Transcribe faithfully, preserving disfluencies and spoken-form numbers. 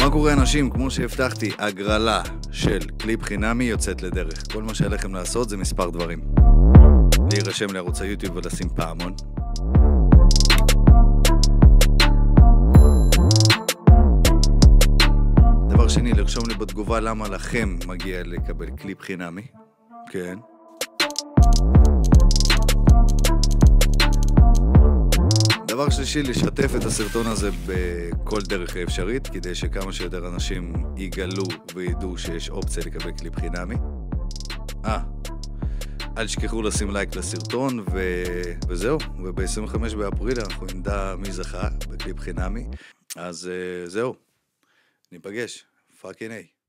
מה קורה אנשים? כמו שהבטחתי, הגרלה של קליפ חינמי יוצאת לדרך. כל מה שעליכם לעשות זה מספר דברים. להירשם לערוץ היוטיוב ולשים פעמון. דבר שני, לרשום לי בתגובה למה לכם מגיע לקבל קליפ חינמי. כן. דבר שלישי, לשתף את הסרטון הזה בכל דרך אפשרית, כדי שכמה שיותר אנשים יגלו וידעו שיש אופציה לקבל קליפ חינמי. אה, אל תשכחו לשים לייק לסרטון, ו... וזהו. וב-עשרים וחמישה באפריל אנחנו נדע מי זכה בקליפ חינמי. אז זהו, ניפגש. פאקינג איי.